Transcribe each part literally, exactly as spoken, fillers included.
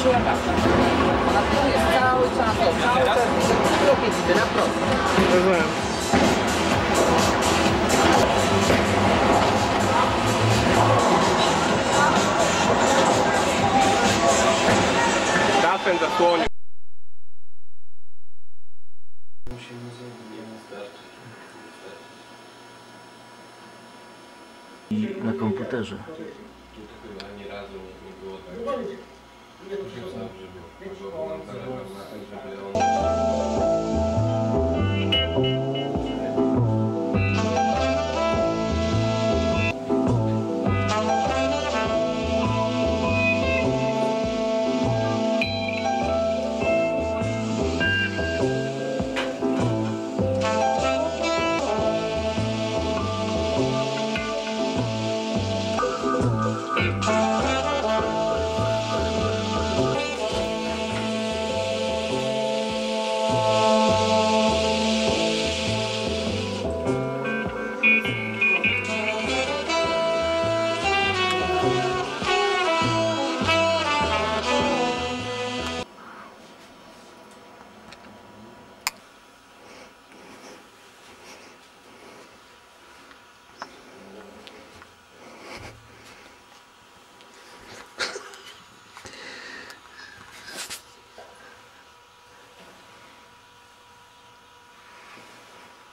była taka. Ona tu jest cały czas, to, cały czas kroki widzę na prosto. Rozumiem. Dafen zasłonił. I na komputerze. Chyba ani razu nie było tak, żeby było nam zależało na tym, żeby on...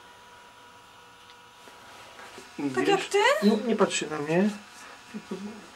Tak jak ty? Nie, nie patrz się na mnie.